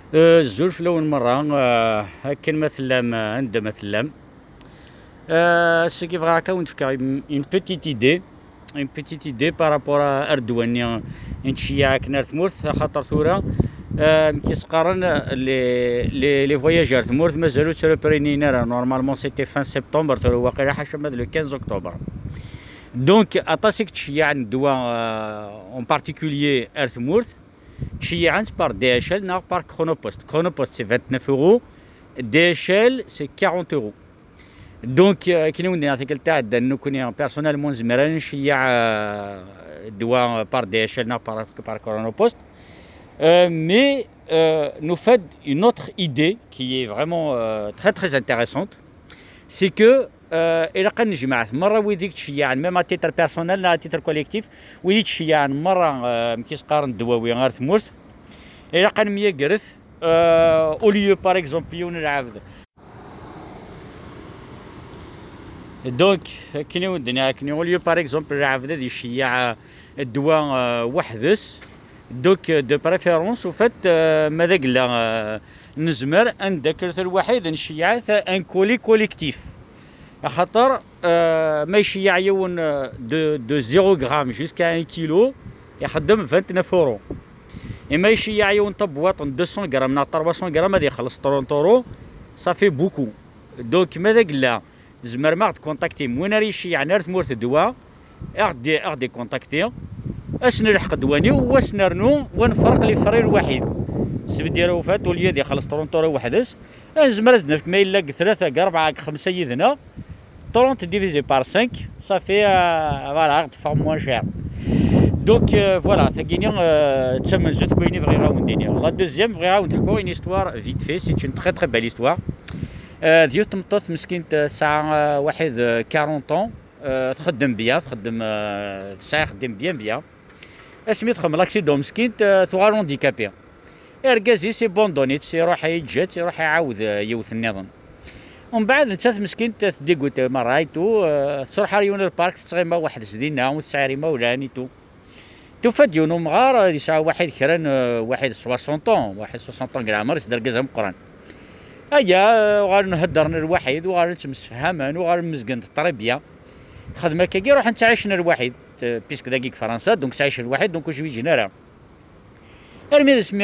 الزول في الأول مرة هاكا مثلا عندها مثلا ce qui va raconter une petite idée par rapport à أردوان نتشيع كنا ثمورث خاطر ثورة كيسقارن لي فواياجور ثمورث مازالو تريبرينينا نورمالمون سيتي فان سبتمبر ترو واقيلا حاشا لو 15 أكتوبر دونك أطاسيك تشيع ندوا اون بارتيكوليي ارثمورث تشيعان par DHL non par Chronopost. Chronopost c'est 29 euros, DHL c'est 40 euros. Donc كي نودي نعطيك تاع انه كوني بيرسونيلمون زمرا نشيع دواء par DHL non par Chronopost. Mais nous fait une autre idée qui est vraiment très très intéressante, c'est que إلا قد نجمع مرة ويديك تشيع ميم ا تيتر بيرسونيل لا تيتر كوليكتيف ويديك تشيع مرة كيسقارن الدواوي غير ثمورث إلا قد ميا كرث أوليو باغ إكزومبل يون العابد دونك كيني ودنا كيني أوليو باغ إكزومبل العابد دي شيع الدواء وحدث دوك دو بريفيرونس وفات ماذا قلا نزمر عندك الوحيد نشيع ان كولي كوليكتيف خاطر ما يشيع يون دو 0 غرام جوسكا 1 كيلو يخدم 29 اورو اما يشيع يون طب وطن 200 غرام نا 300 غرام هذا يخلص 30 اورو صافي بوكو دونك ماذا قلا زمر ما كونتاكتي وين راه يشيع نار ثمورث الدواء اغدي كونتاكتي اسنا نلحق دواني واسنرنو ونفرق لي فرير واحد السبت ديالو فات وليا يخلص 30 اورو وحدس زمر زدنا ما الا 3 4 5 يدنا 30 divisé par 5 ça fait voilà تفهم موان شير دونك فوالا ثقيني تسمى زوج كويني فغي غاون دينيا لا دوزيام فغي غاون تحكو اون هيستوار فيت في سي اون تري تري بال هيستوار ديال تمطوط مسكين ساعه واحد 40 طون تخدم بيان تخدم ساعه خدم بيان اسمي تخدم لاكسيدون مسكين ثوار هانديكابي اركازي سي بوندونيت يروح يتجات يروح يعاود يوث النظام ومن بعد انت مسكين تديكوت مرايتو تروح ريون البارك تغيما واحد زدينا وتسعري مولانيتو توفد يونو مغار يسعى واحد كران واحد 60 طون واحد 60 طون كرامر يصدر كازا مقران ايا وغادي نهدرنا الواحد وغادي نتمسفهمان وغادي مزقن الطريبيه خدمه كي روح نتعايشنا الواحد بيسك دقيق فرنسا دونك تعيش الواحد دونك واش يجينا راه ارمي اسمي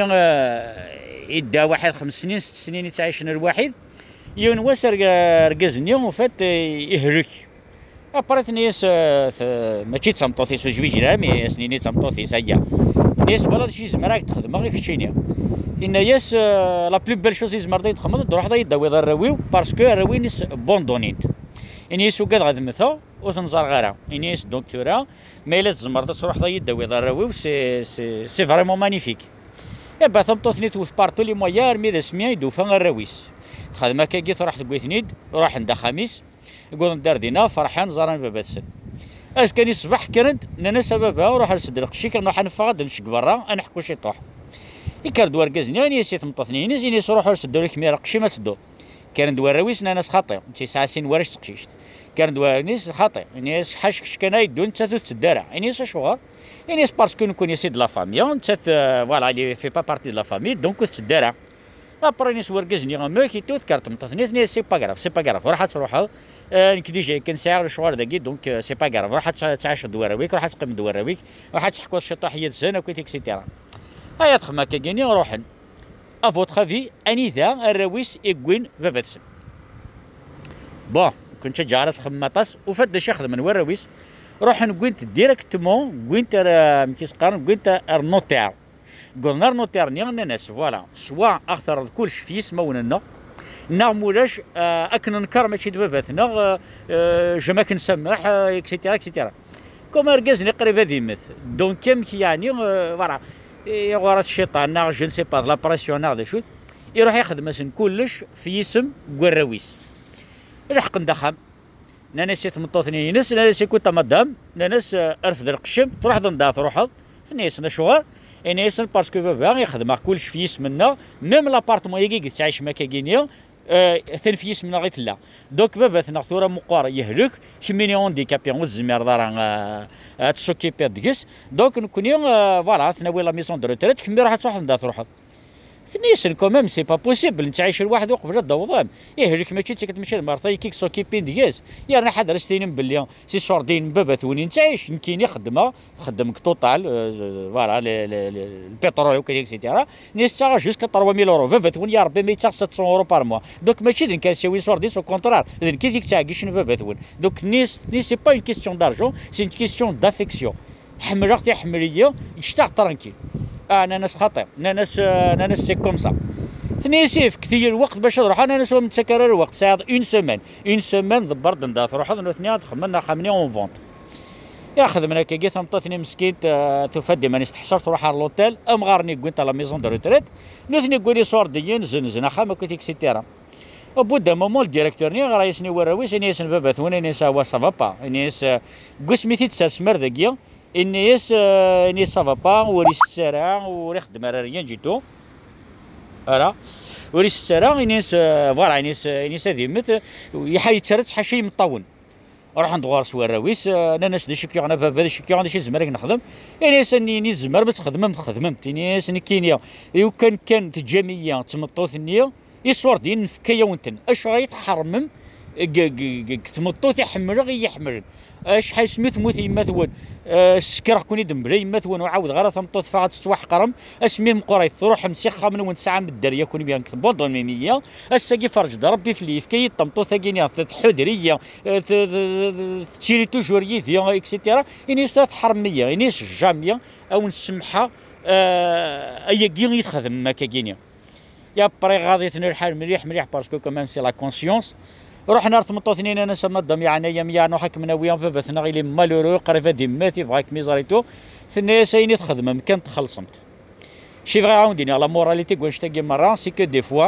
يدا واحد 5 سنين 6 سنين يتعايشنا الواحد يون واس ركزني وفات يهلك ابريت نيس ماشي تمطوطيس وجويجي لا مي سنيني تمطوطيس هيا نيس ولا شي زمراك تخدم غير كشينيا ان ياس لا بلو بيل شوز يزمر تخدم تروح يداوي الراويو باسكو الراوي نيس بوندونيت انيس وكاد غادمثو وتنزار غيرها انيس دكتوراه ما الا تزمر تروح يداوي الراويو سي فريمون مانيفيك با تمطوطني توف بارتو لي مويار مي ذا سميا يدوفا الراويس تخدم كي تروح تقوي ثنيد روح عند خميس يقول ندار دينا فرحان زارن باباتسن اس كان يصبح كرنت انا سببها وراح نسد القشي كنروح نفقد نشق برا نحكو شي طوح يكر دوار كازني اني سيت مطثني نزيني يروحوا يسدوا لك ميرا قشي ما تسدو كان دوار رويس ناس خاطي انت ساسين ورش تقشيشت كان دوار نيس خاطي نيس حاش كان يدون تاتو تدارع نيس شوغار نيس باسكو نكون يسي دو لا فامي انت فوالا لي في با بارتي دو لا فامي دونك تدارع ابري نيس وركزني ماكي تو ذكرت مطثني سي با غراف سي با غراف راح تروح كي جاي كنساعر الشوار داكي دونك سي با غراف راح تعيش دوراويك راح تقيم دوراويك راح تحكوا الشطاحيه زين وكيت اكسيتيرا هيا تخما كاكيني روحن افوتخ افي اني ذا الراويس يكوين باباتسم بون كنت جارس خماطاس وفد شي خدم من الراويس روح نكوينت ديريكتومون كوينت كيسقارن كوينت النوتير قلنا نوتير نيغ ناس فوالا سوا اخطر كلش في اسمه مولاش اكن نكر ماشي دباباتنا جما كنسمح اكسيتيرا اكسيتيرا كوم ركزني قريب هذه مثل دونك كم يعني فوالا يغورات الشيطان ناغ جو نسي با لا بريسيون ناغ شو يروح يخدم كلش في اسم كراويس الحق ندخم ناس يتمطوثني ناس كنت مدام ناس ارفد القشم تروح ضنداف روحض ثنيس نشوار انيس باسكو بابا يخدم كلش في اسمنا ميم لابارتمون يجي تعيش مكاكينيا ثان في اسمنا غير لا دوك بابا ثورة مقار يهلك كميني هونديكابي والزمير دارا تسوكيبي دكس دونك نكوني فوالا ثناوي لا ميسون دو روتريت كمي راح تروح ندا تروح ثنيسن كومام سي با بوسيبل انت عايش لوحدك وقبل الضوضان يهلك ماشي انت كتمشي لمرضى كيك سوكيبين دياز يا راح هذا رستين بلي سي صوردين بابا ثوني انت عايش يمكن خدمه تخدمك توتال فوالا البترول وكذا اكسيتيرا نيستا جوسكا 3000 اورو بابا ثوني يا ربي ما يتاخ 700 اورو بار موا دونك ماشي ذنك كاسيوي صوردين سو كونترار ذنك كيك تعاقش بابا ثون دونك نيس سي با اون كيستيون دارجون سي اون كيستيون دافيكسيون حملك تاع حمليه يشتاق ترانكيل انا ناس خطير انا سي كوم سا ثني سيف كثير الوقت باش نروح انا نسوى متكرر الوقت ساعه اون سيمين ضبرت نداث روح ثنيا خمنا خامني اون فونت يا خدمنا كي جيت مطوتني مسكين تفدي ماني استحشرت تروح على لوتيل ام غارني كنت لا ميزون دو روتريت نوثني قولي صور ديين زنزنا خاما كنت اكسيتيرا او بو دا مومون الديريكتور ني غرا يسني وراويس اني يسن بابا ثوني ني سا سافا با اني قسميتي تسمر ذاكيا اني سافا با وريس السرا وري خدم ريان جيتو فوالا وريس السرا انيس فوالا انيس هذه مثل يحيد ترت حشي مطون راح ندوار سواراويس انا ناس دي شكيو انا بابا شكيو عندي شي زمرك نخدم انيس اني زمر باش خدمت انيس اني كينيا يو كان تجاميه تمطوث النيه يصور دين فكايه ونتن اش يتحرمم تمطوث يحمل غير يحمل اش حي سميت موت يما ثون السكر كوني دمبري يما ثون وعاود غير تمطوث فقط تسوح قرم اسمي مقريت تروح مسخه من وين ساعه من الدريه كوني بيان كتبوا ضميميه اسكي فرج ربي في كي تمطوث كينيا حدريه تشيري توجور يدي اكسيتيرا اني ستات حرميه اني جاميه او نسمحها اي كي يتخدم ما كاينيا يا بري غادي ثني الحال مليح باسكو كمان سي لا كونسيونس رحنا رتمطو اثنين انا سما الدم يعني يا نوحك من ويا فبثنا غير مالورو قريبه ديماتي بغاك ميزاريتو ثني سايني تخدم مكان تخلصمت شي فغي عاوديني على موراليتي واش تاكي مرة سي كو دي فوا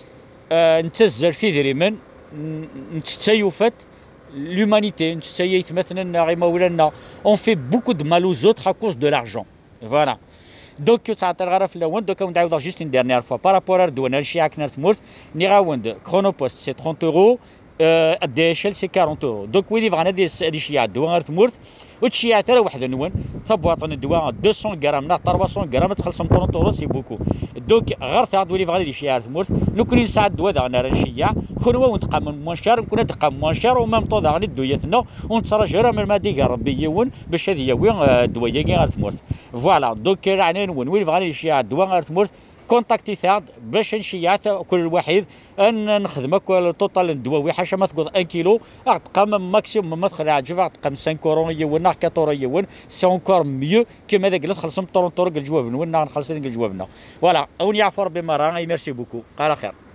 نتزر في دريمن نتسيوفت لومانيتي نتسيت مثلا غير مولانا اون في بوكو دو مالو زوتر ا كوز دو لارجون فوالا دوك تعطي الغرف في الاول دوك نعاود جوست اون ديرنيير فوا بارابور اردوان هادشي عاكنا تمورت ني غاوند كرونوبوست سي 30 اورو دي اتش ال سي 40 اورو دوك ويلي بغانا هادي الشيعه الدواء غير تمورت وتشيع حتى واحد نون ثبواطن الدواء 200 غرام نا 300 غرام تخلص 30 اورو سي بوكو دوك غير تعاد ولي بغا الشيعه تمورت نكون نساعد الدواء داغنا نشيع كون هو ونتقام من موانشار نكون نتقام موانشار وما مطو داغني الدويتنا ونتسرج راه من المادي ربي يون باش هذه وين الدواء كي غير تمورت فوالا دوك راني نون ويلي بغا الشيعه الدواء غير تمورت كونتاكتي ثاد باش نشيعات كل واحد ان نخدمك توتال الدواوي حاشا ما تقول 1 كيلو تقام ماكسيموم ما تخلع جفا تقام 5 اورو يون 4 اورو يون سي اونكور ميو كيما داك اللي تخلصهم 30 اورو الجواب نون نخلص الجوابنا فوالا اون يعفو ربي مره ميرسي بوكو على خير.